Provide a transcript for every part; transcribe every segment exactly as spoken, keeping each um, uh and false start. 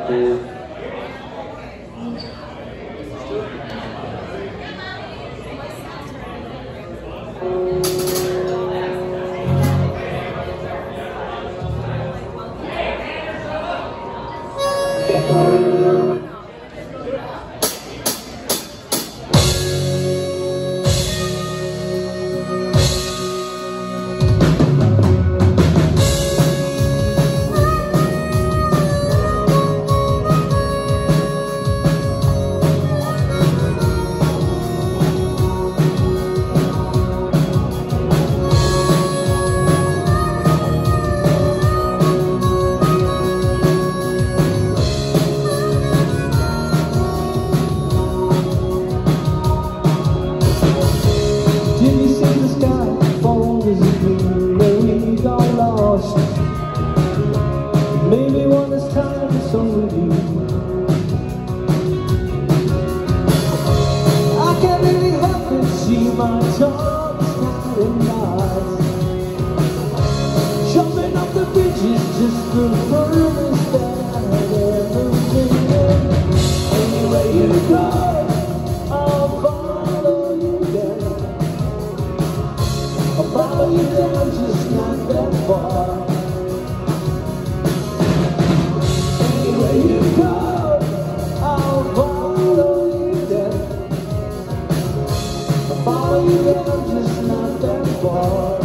Maybe when it's time for some relief, I can't really help but see my tongue standing lies, jumping up the bridges just the furthest that I've ever been. Anywhere you go, I'll follow you down. I'll follow you down, just not that far. Where you go, I'll follow you down. I'll follow you down, just not that far.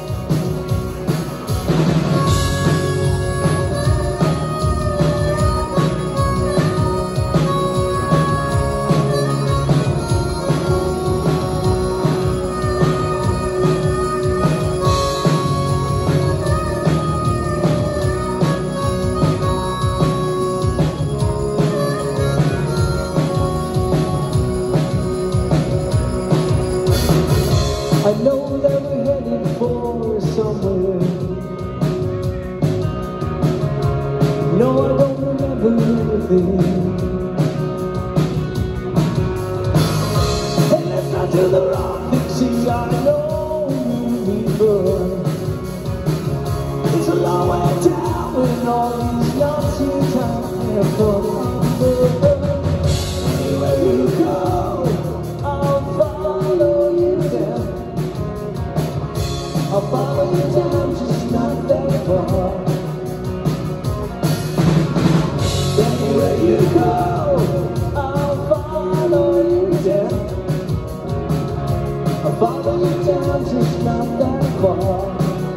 I know that we're headed for somewhere. No, I don't remember anything. Hey, let's not do the wrong thing. See, I know we burn. It's a long way down when all these Nazi times have come under. Anywhere you go, I'll follow you down. I'll follow you down, just not that far. Anywhere you go, I'll follow you down. I'll follow you down, just not that far.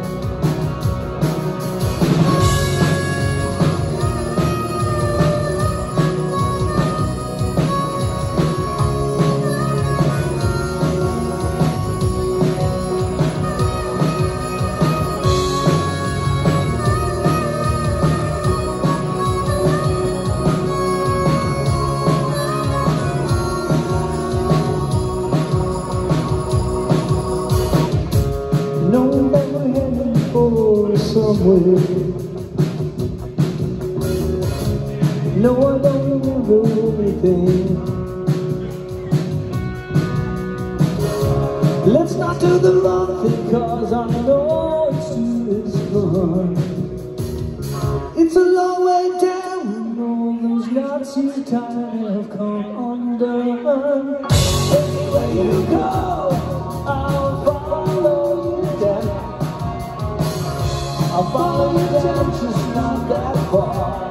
Know that we're heading for somewhere. No, I don't remember everything. Let's not do the wrong thing, cause I know it's too is fun. It's a long way down and all those Nazi times have come undone. Anywhere you go, I'll follow you down. I'll follow you down, just not that far.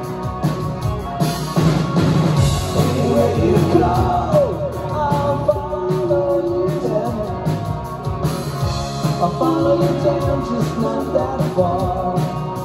Anywhere you go, I'll follow you down. I'll follow you down, just not that far.